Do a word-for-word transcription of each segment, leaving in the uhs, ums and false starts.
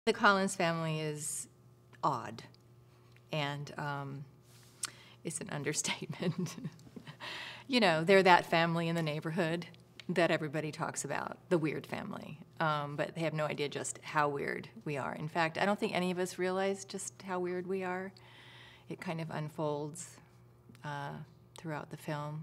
The Collins family is odd, and um, it's an understatement. You know, they're that family in the neighborhood that everybody talks about, the weird family, um, but they have no idea just how weird we are. In fact, I don't think any of us realize just how weird we are. It kind of unfolds uh, throughout the film.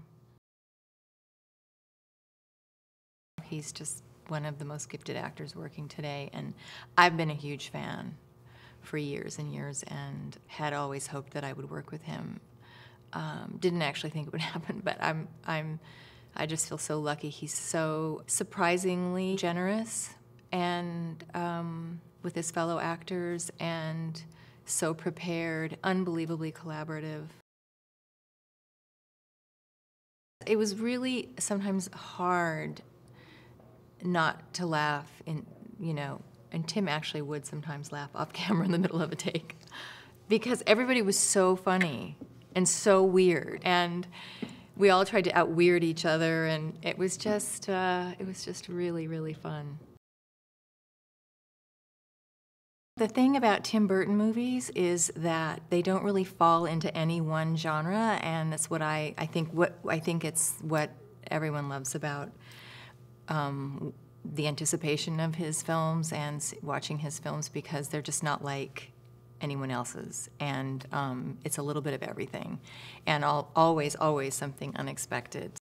He's just one of the most gifted actors working today, and I've been a huge fan for years and years and had always hoped that I would work with him. Um, didn't actually think it would happen, but I'm, I'm, I just feel so lucky. He's so surprisingly generous and um, with his fellow actors, and so prepared, unbelievably collaborative. It was really sometimes hard not to laugh in, you know, and Tim actually would sometimes laugh off camera in the middle of a take because everybody was so funny and so weird, and we all tried to out-weird each other, and it was just, uh, it was just really, really fun. The thing about Tim Burton movies is that they don't really fall into any one genre, and that's what I, I think, what, I think it's what everyone loves about um, the anticipation of his films and watching his films, because they're just not like anyone else's, and um, it's a little bit of everything, and all, always, always something unexpected.